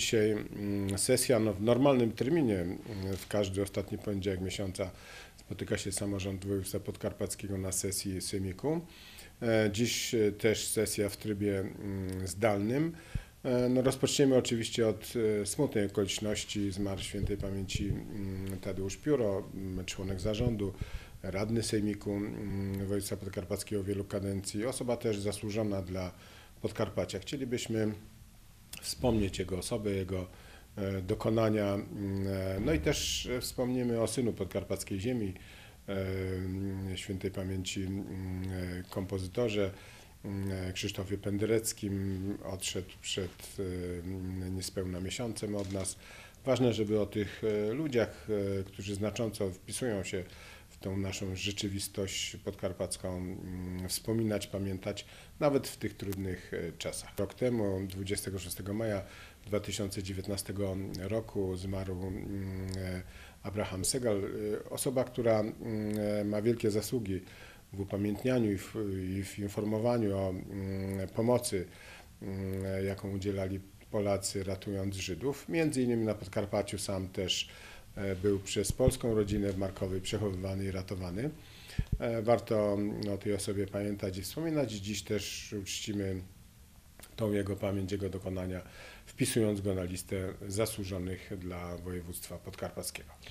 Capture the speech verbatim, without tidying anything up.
dzisiaj sesja no, w normalnym terminie. W każdy ostatni poniedziałek miesiąca spotyka się samorząd województwa podkarpackiego na sesji sejmiku. Dziś też sesja w trybie zdalnym. No, rozpoczniemy oczywiście od smutnej okoliczności. Zmarł świętej pamięci Tadeusz Pióro, członek zarządu, radny sejmiku województwa podkarpackiego wielu kadencji, osoba też zasłużona dla Podkarpacia. Chcielibyśmy wspomnieć jego osobę, jego dokonania, no i też wspomnimy o synu podkarpackiej ziemi, świętej pamięci kompozytorze Krzysztofie Pendereckim. Odszedł przed niespełna miesiącem od nas. Ważne, żeby o tych ludziach, którzy znacząco wpisują się w tą naszą rzeczywistość podkarpacką, wspominać, pamiętać, nawet w tych trudnych czasach. Rok temu, dwudziestego szóstego maja dwa tysiące dziewiętnastego roku, zmarł Abraham Segal, osoba, która ma wielkie zasługi w upamiętnianiu i w, i w informowaniu o pomocy, jaką udzielali Polacy, ratując Żydów. Między innymi na Podkarpaciu sam też był przez polską rodzinę w Markowej przechowywany i ratowany. Warto o tej osobie pamiętać i wspominać. Dziś też uczcimy tą jego pamięć, jego dokonania, wpisując go na listę zasłużonych dla województwa podkarpackiego.